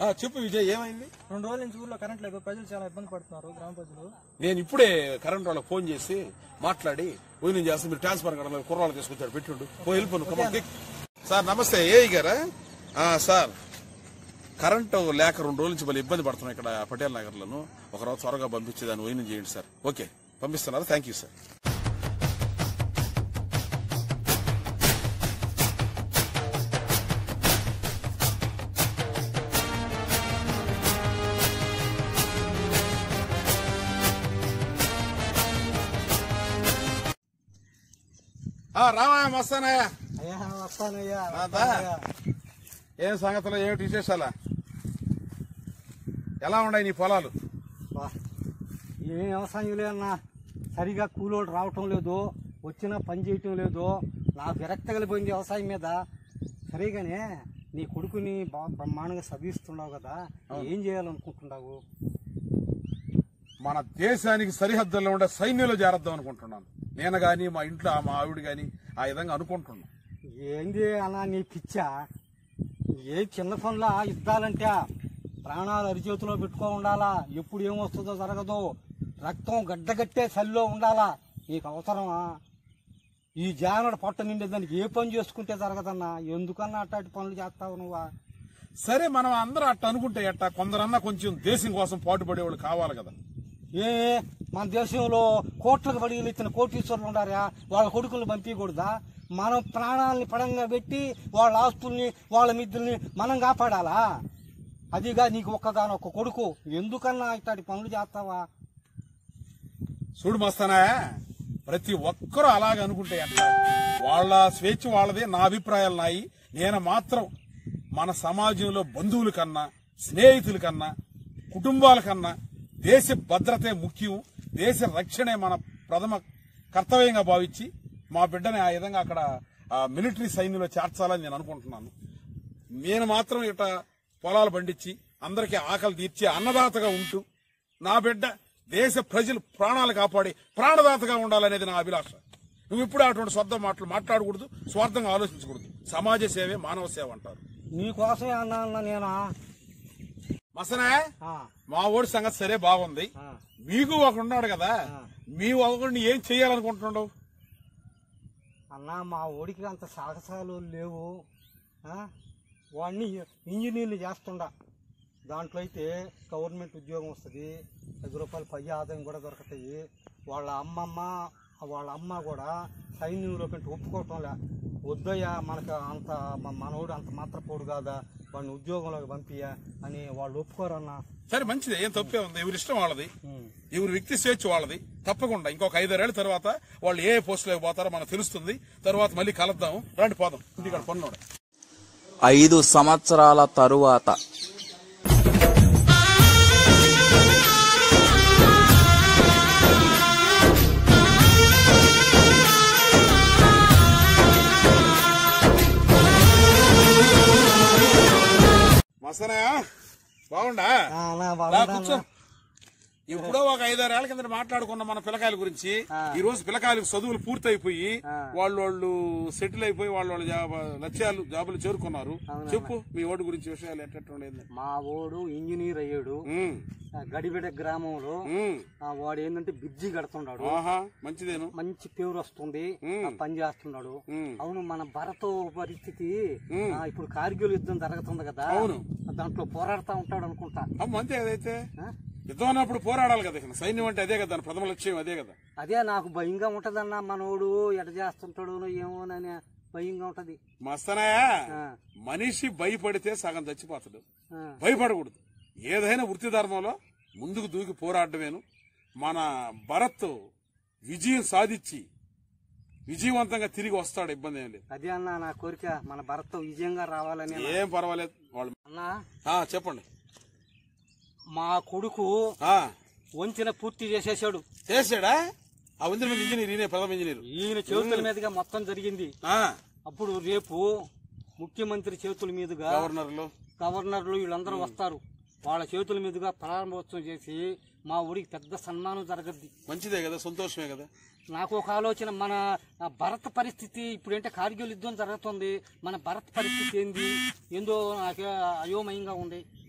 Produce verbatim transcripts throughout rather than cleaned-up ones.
చెప్పు విజయ్, ఏమైంది? రెండు రోజుల నుంచి ఊర్లో కరెంట్ లేదు, ప్రజలు చాలా ఇబ్బంది పడుతున్నారు, గ్రామ ప్రజలు. నేను ఇప్పుడే కరెంట్ వాళ్ళకి ఫోన్ చేసి మాట్లాడి పోయిన చేస్తే మీరు ట్రాన్స్ఫర్ కడ కుర్రాళ్ళు తీసుకొచ్చారు పెట్టుండు పోయి వెళ్ళిపోను. సార్ నమస్తే, ఏ గారా? సార్ కరెంటు లేక రెండు రోజుల నుంచి మళ్ళీ ఇబ్బంది పడుతున్నాం ఇక్కడ పటేల్ నగర్ లోను. ఒకరోజు త్వరగా పంపించేదాన్ని వైన్ చేయండి సార్. ఓకే పంపిస్తున్నారు, థ్యాంక్ యూ సార్. రామయ్య వస్తానయ్యా. వస్తానయ్యా. ఏం సంగతులు, ఏమిటి విశేషాలా? ఎలా ఉన్నాయి నీ పొలాలు? ఏం వ్యవసాయం లేదన్నా, సరిగా కూలోడు రావటం లేదు, వచ్చినా పని చేయటం లేదు. నాకు విరక్తి కలిపోయింది వ్యవసాయం మీద. సరిగానే నీ కొడుకుని బాగా బ్రహ్మాండంగా చదివిస్తున్నావు కదా, ఏం చేయాలనుకుంటున్నావు? మన దేశానికి సరిహద్దుల్లో ఉండే సైన్యంలో చేరద్దాం అనుకుంటున్నాను. నేను గాని మా ఇంట్లో మా ఆవిడ గాని ఆ విధంగా అనుకుంటున్నాను. ఏంది అన్నా నీ పిచ్చా? ఏ చిన్న పనులా యుద్ధాలంటే ప్రాణాలు అరిచేతిలో పెట్టుకో ఉండాలా, ఎప్పుడు ఏమొస్తుందో జరగదు. రక్తం గడ్డగట్టే చలిలో ఉండాలా. నీకు అవసరమా? ఈ జానుడు పొట్ట నిండే దానికి ఏ పని చేసుకుంటే జరగదన్నా. ఎందుకన్నా అట్లాంటి పనులు చేస్తావు నువ్వా? సరే మనం అందరూ అట్ట అనుకుంటే ఎట్ట? కొందరన్నా కొంచెం దేశం కోసం పాటుపడేవాళ్ళు కావాలి కదా. ఏ మన దేశంలో కోట్లకు బడి ఇచ్చిన కోటీశ్వరులు ఉండారా, వాళ్ళ కొడుకులు పంపించకూడదా? మనం ప్రాణాలని పడంగా పెట్టి వాళ్ళ ఆస్తుల్ని వాళ్ళ మిద్దుల్ని మనం కాపాడాలా? అదిగా నీకు ఒక్కగానొక్క కొడుకు, ఎందుకన్నా ఇట్లాంటి పనులు చేస్తావా? చూడు మస్తానా, ప్రతి ఒక్కరూ అలాగే అనుకుంటే ఎట్లా? వాళ్ళ స్వేచ్ఛ వాళ్ళదే, నా అభిప్రాయాలు నాయి. నేను మాత్రం మన సమాజంలో బంధువుల కన్నా, స్నేహితుల కన్నా, కుటుంబాల కన్నా దేశ భద్రతే ముఖ్యం, దేశ రక్షణే మన ప్రథమ కర్తవ్యంగా భావించి మా బిడ్డని ఆ విధంగా అక్కడ మిలిటరీ సైన్యంలో చేర్చాలని నేను అనుకుంటున్నాను. నేను మాత్రం ఇట పొలాలు పండించి అందరికీ ఆకలి తీర్చి అన్నదాతగా ఉంటూ నా బిడ్డ దేశ ప్రజలు ప్రాణాలు కాపాడి ప్రాణదాతగా ఉండాలనేది నా అభిలాష. నువ్వు ఇప్పుడు అటువంటి స్వార్థ మాటలు మాట్లాడకూడదు, స్వార్థంగా ఆలోచించకూడదు. సమాజ సేవే మానవ సేవ అంటారు. నీకోసమే అన్నా అన్న నేనా మసనే. మా ఓడి సంగతి సరే బాగుంది, మీకు ఒకడు ఉన్నాడు కదా, మీ ఒకడిని ఏం చెయ్యాలనుకుంటున్నావు? అన్నా మా ఓడికి అంత సాహసాలు లేవు. వాడిని ఇంజనీర్లు చేస్తుండ, దాంట్లో అయితే గవర్నమెంట్ ఉద్యోగం వస్తుంది, పది రూపాయలు పై ఆదాయం కూడా దొరుకుతాయి. వాళ్ళ అమ్మమ్మ వాళ్ళ అమ్మ కూడా సైన్యంలో పెట్టి ఒప్పుకోవటంలే. వద్దయ్యా మనకు అంత మనోడు అంత మాత్రం పోడు కాదా, వాడిని ఉద్యోగంలోకి పంపియా అని వాళ్ళు ఒప్పుకోరన్నా. సరే మంచిది, ఏం తప్పే ఉంది. ఎవరి ఇష్టం వాళ్ళది, ఎవరి వ్యక్తి స్వేచ్ఛ వాళ్ళది. తప్పకుండా ఇంకొక ఐదారేళ్ల తర్వాత వాళ్ళు ఏ పోస్టులోకి పోతారో మనకు తెలుస్తుంది. తర్వాత మళ్ళీ కలుద్దాం, రండి పోదాం ఇంటికాడ పన్నుడు. ఐదు సంవత్సరాల తరువాత మసనయా బాగుండా? కూర్చో. ఎప్పుడో ఒక ఐదారేళ్ల కింద మాట్లాడుకున్న మన పిల్లకాయల గురించి. ఈ రోజు పిల్లకాయలకు చదువులు పూర్తయిపోయి వాళ్ళు వాళ్ళు సెటిల్ అయిపోయి వాళ్ళ వాళ్ళ లక్ష్యాలు జాబులు చేరుకున్నారు. చెప్పు మీ ఓడి గురించి విషయాలు ఎట్టుండేది? మా ఓడు ఇంజనీర్ అయ్యాడు, గడిబిడ గ్రామంలో. వాడు ఏంటంటే బ్రిడ్జి కడుతున్నాడు, మంచిదేను, మంచి పేరు వస్తుంది, పని చేస్తున్నాడు. అవును, మన భారత పరిస్థితి ఇప్పుడు కార్గిల్ యుద్ధం జరుగుతుంది కదా, దాంట్లో పోరాడుతూ ఉంటాడు అనుకుంటా. అంతే కదైతే యుద్ధం అన్నప్పుడు పోరాడాలి కదా, సైన్యం అంటే అదే కదా, ప్రథమ లక్ష్యం అదే కదా. అదే నాకు భయంగా ఉంటదన్నా, మనోడు ఎట చేస్తుంటాడు ఏమోనని భయంగా ఉంటది. మస్తనాయా, మనిషి భయపడితే సగం చచ్చిపోతాడు, భయపడకూడదు. ఏదైనా వృత్తి ధర్మంలో ముందుకు దూకి పోరాడమేను. మన భరత్ విజయం సాధించి విజయవంతంగా తిరిగి వస్తాడు, ఇబ్బంది ఏం లేదు. అదే అన్న నా కోరిక, మన భరత్ విజయంగా రావాలని. ఏం పర్వాలేదు వాళ్ళు. అన్నా చెప్పండి. మా కొడుకు వంచిన పూర్తి చేసేసాడు. చేసాడా? ఆ వంచిన మీద ఇంజనీర్, ఈయన ప్రథమ ఇంజనీర్. ఈయన చేతుల మీదుగా మొత్తం జరిగింది. అప్పుడు రేపు ముఖ్యమంత్రి చేతుల మీదుగా గవర్నర్లు గవర్నర్లు వీళ్ళందరూ వస్తారు. వాళ్ళ చేతుల మీదుగా ప్రారంభోత్సవం చేసి మా ఊరికి పెద్ద సన్మానం జరగద్ది. మంచిదే కదా, సంతోషమే కదా. నాకు ఒక ఆలోచన, మన భరత్ పరిస్థితి ఇప్పుడంటే కార్గిల్ యుద్ధం జరుగుతుంది, మన భరత్ పరిస్థితి ఏంది ఏందో నాకు అయోమయంగా ఉంది.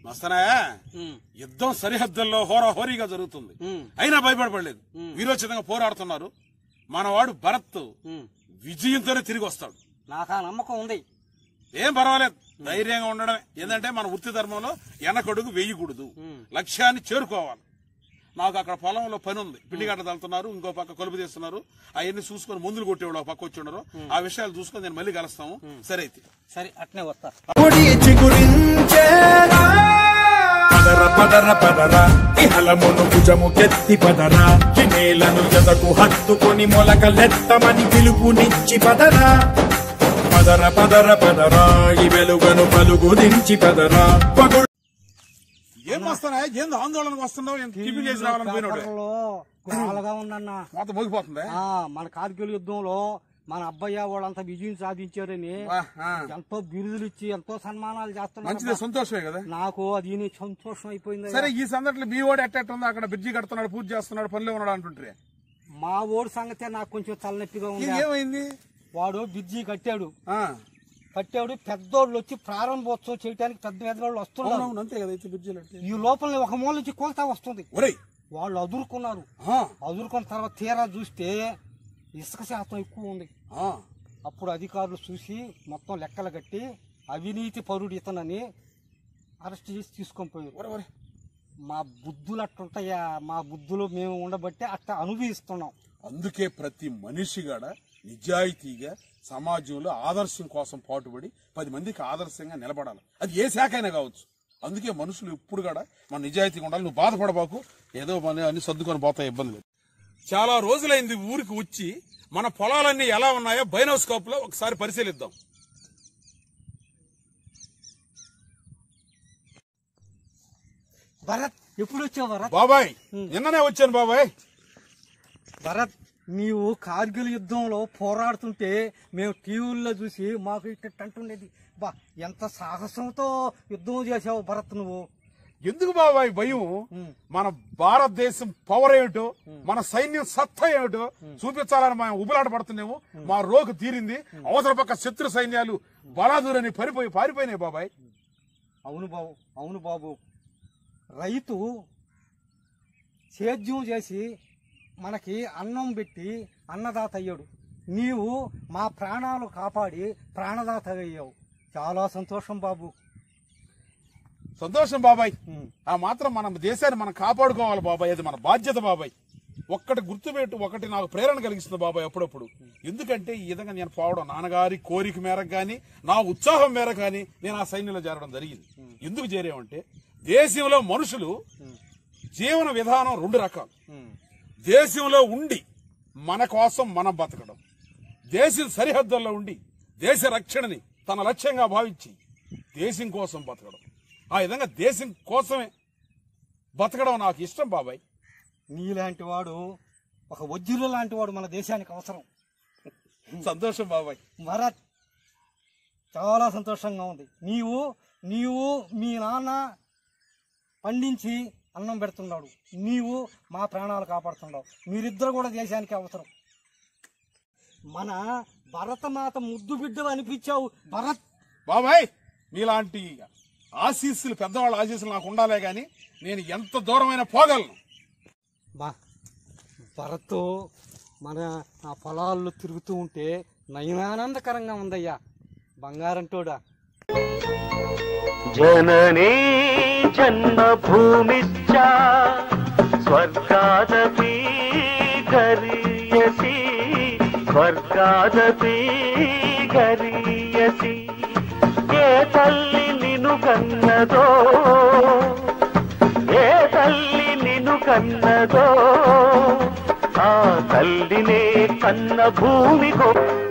మస్తానా యుద్ధం సరిహద్దుల్లో హోరాహోరీగా జరుగుతుంది, అయినా భయపడలేదు, వీరోచితంగా పోరాడుతున్నారు. మనవాడు భరత్ విజయంతోనే తిరిగి వస్తాడు. నాకు ఆ నమ్మకం ఉంది. ఏం పర్వాలేదు, ధైర్యంగా ఉండడమే. ఏంటంటే మన వృత్తి ధర్మంలో వెనకడుగు వేయకూడదు, లక్ష్యాన్ని చేరుకోవాలి. నాకు అక్కడ పొలంలో పని ఉంది, పిండిగడ్డ తల్లుతున్నారు, ఇంకో పక్క కొలుపు తీస్తున్నారు. అవన్నీ చూసుకొని మందులు కొట్టేవాడు ఒక పక్క వచ్చి ఉండరు. ఆ విషయాలు చూసుకొని నేను మళ్ళీ కలుస్తాము. సరే అయితే సరే, అట్నే వస్తా. పదర పదర పదర ఇహలమును భుజము కెత్తి పదరా, నేలను జతకు హత్తుకొని మొలకలెత్తమని పిలుపునిచ్చి పదరా. పదర పదర పదరా ఈ వెలుగను పలుగు దించి పదరా. పగుడు ఏం వస్తానా, ఏందో ఆందోళనకు వస్తున్నావు? టిఫిన్ చేసి రావాలని పోయినాడుగా ఉందన్న, మొత్తం మోగిపోతుంది. మన కార్గిల్ యుద్ధంలో మన అబ్బయ్య వాళ్ళంతా విజయం సాధించారని ఎంతో బిరుదులు ఇచ్చి ఎంతో సన్మానాలు చేస్తున్నారు. మంచిదే, సంతోషమే కదా. నాకు అది సంతోషం అయిపోయింది. సరే, ఈ సందర్భంలో మీ ఓడి ఎట్టెట్టుందో, అక్కడ బ్రిడ్జి కడుతున్నాడు, పూజ చేస్తున్నాడు, పనిలో ఉన్నాడు అంటుంటే మా ఓడి సంగతే నాకు కొంచెం తలనొప్పిగా ఉంది. ఏమైంది? వాడు బ్రిడ్జి కట్టాడు కట్టాడు పెద్దోళ్ళు వచ్చి ప్రారంభోత్సవం చేయడానికి పెద్ద పెద్దవాళ్ళు వస్తున్నారు. అంతే కదా, బ్రిడ్జిలు ఈ లోపల ఒక మూల నుంచి కోల్తా వస్తుంది. వాళ్ళు అదురుకున్నారు. అదురుకున్న తర్వాత తీరా చూస్తే ఇసుక శాతం ఎక్కువ ఉంది. అప్పుడు అధికారులు చూసి మొత్తం లెక్కలు కట్టి అవినీతి పరుడు ఇతనని అరెస్ట్ చేసి తీసుకొని పోయారు. మా బుద్ధులు అట్టుంటాయా, మా బుద్ధులు మేము ఉండబట్టే అట్ట అనుభవిస్తున్నాం. అందుకే ప్రతి మనిషి కూడా నిజాయితీగా సమాజంలో ఆదర్శం కోసం పాటుపడి పది మందికి ఆదర్శంగా నిలబడాలి. అది ఏ శాఖ అయినా కావచ్చు. అందుకే మనుషులు ఇప్పుడు కూడా మన నిజాయితీగా ఉండాలి. నువ్వు బాధపడబాకు, ఏదో మన అన్ని సర్దుకొని పోతాయి, ఇబ్బంది లేదు. చాలా రోజులైంది ఊరికి వచ్చి, మన పొలాలన్నీ ఎలా ఉన్నాయో బైనోస్కోప్ లో ఒకసారి పరిశీలిద్దాం. భరత్, ఎప్పుడు వచ్చావు భరత్? బాబాయ్, నిన్ననే వచ్చాను బాబాయ్. భరత్, నీవు కార్గిల్ యుద్ధంలో పోరాడుతుంటే మేము టీవీల్లో చూసి మాకు ఇట్ట అంటుండేది. బా, ఎంత సాహసంతో యుద్ధం చేసావు భరత్ నువ్వు. ఎందుకు బాబాయ్ భయం? మన భారతదేశం పవర్ ఏమిటో, మన సైన్యం సత్తా ఏమిటో చూపించాలని మేము ఉబులాట పడుతున్నాము. మా రోగు తీరింది. అవతల పక్క శత్రు సైన్యాలు బలాదూరని పరిపోయి పారిపోయినాయి బాబాయ్. అవును బాబు, అవును బాబు. రైతు సేద్యం చేసి మనకి అన్నం పెట్టి అన్నదాత అయ్యాడు. నీవు మా ప్రాణాలు కాపాడి ప్రాణదాత అయ్యావు. చాలా సంతోషం బాబు. సంతోషం బాబాయ్. ఆ మాత్రం మన దేశాన్ని మనం కాపాడుకోవాలి బాబాయ్, అది మన బాధ్యత బాబాయ్. ఒక్కటి గుర్తుపెట్టు, ఒకటి నాకు ప్రేరణ కలిగిస్తుంది బాబాయ్ అప్పుడప్పుడు. ఎందుకంటే ఈ విధంగా నేను పోవడం నాన్నగారి కోరిక మేరకు కానీ, నా ఉత్సాహం మేరకు కానీ నేను ఆ సైన్యంలో చేరడం జరిగింది. ఎందుకు చేరామంటే, దేశంలో మనుషులు జీవన విధానం రెండు రకాలు. దేశంలో ఉండి మన కోసం మనం బతకడం, దేశం సరిహద్దుల్లో ఉండి దేశ రక్షణని తన లక్ష్యంగా భావించి దేశం కోసం బతకడం. ఆ విధంగా దేశం కోసమే బతకడం నాకు ఇష్టం బాబాయ్. నీలాంటి వాడు, ఒక వజ్రులు లాంటి వాడు మన దేశానికి అవసరం. సంతోషం బాబాయ్. భరత్, చాలా సంతోషంగా ఉంది. నీవు నీవు మీ నాన్న పండించి అన్నం పెడుతున్నాడు, నీవు మా ప్రాణాలు కాపాడుతున్నావు. మీరిద్దరు కూడా దేశానికి అవసరం. మన భరతమాత ముద్దు బిడ్డలు అనిపించావు భరత్. బాబాయ్, మీలాంటి ఆశీస్సులు, పెద్దవాళ్ళ ఆశీస్సులు నాకు ఉండాలే గాని నేను ఎంత దూరమైనా పోగలను. బా, భరత్ మన ఆ పొలాల్లో తిరుగుతూ ఉంటే నయనానందకరంగా ఉందయ్యా. బంగారంటోడా. జననీ జన్మభూమిచ్చ స్వర్గాదపి గరీయసి, స్వర్గాదపి గరీయసి. ఏ తల్లి నిన్ను కన్నదో, ఏ తల్లి నిన్ను కన్నదో, ఆ తల్లినే కన్న భూమికో.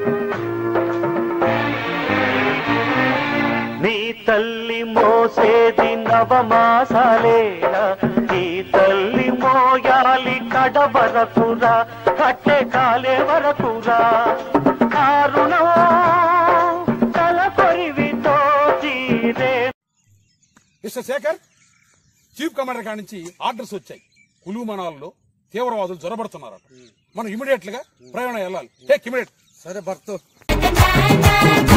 నీ తల్లి మోసేది నవమాసాలేనా, నీ తల్లి మోయాలి కడ వరకురా, కట్టె కాలే వరకురా. కారుణో తల కొరివితో తీరే. మిస్టర్ శేఖర్, చీఫ్ కమాండర్ కాడి నుంచి ఆర్డర్స్ వచ్చాయి. కులు మనాల్లో తీవ్రవాదులు జొరబడుతున్నారట. మనం ఇమీడియట్ గా ప్రయాణం వెళ్ళాలి. Take immediate. సరే భర్త.